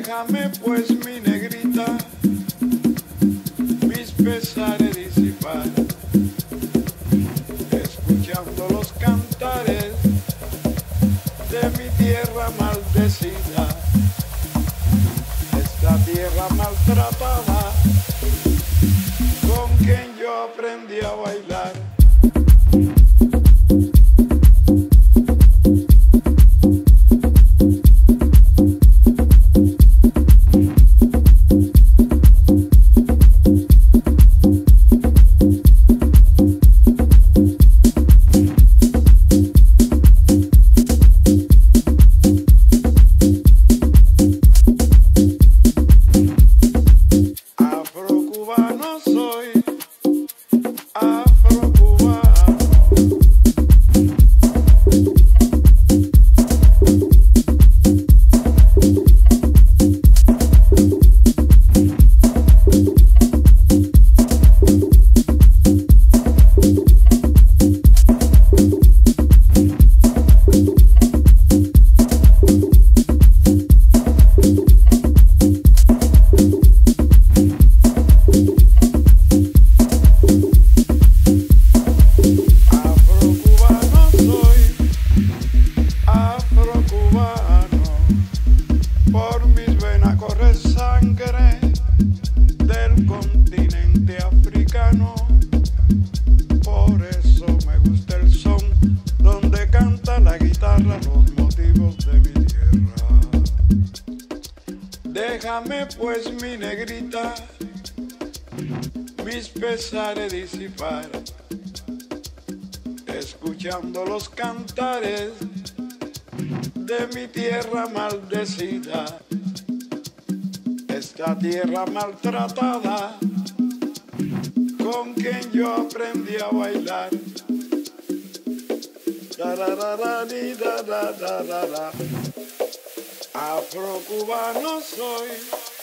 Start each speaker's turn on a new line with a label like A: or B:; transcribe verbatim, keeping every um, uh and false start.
A: Déjame pues mi negrita, mis pesares disipar, escuchando los cantares de mi tierra maldecida, esta tierra maltratada con quien yo aprendí a bailar. Afrocubano soy, afrocubano. Por mis venas corre sangre del continente africano. Por eso me gusta el son donde canta la guitarra los motivos de mi tierra. Déjame pues mi negrita, mis pesares disipar, escuchando los cantares de mi tierra maldecida, esta tierra maltratada con quien yo aprendí a bailar. Da, da, da, da, di, da, da, da, da, da. Afrocubano soy.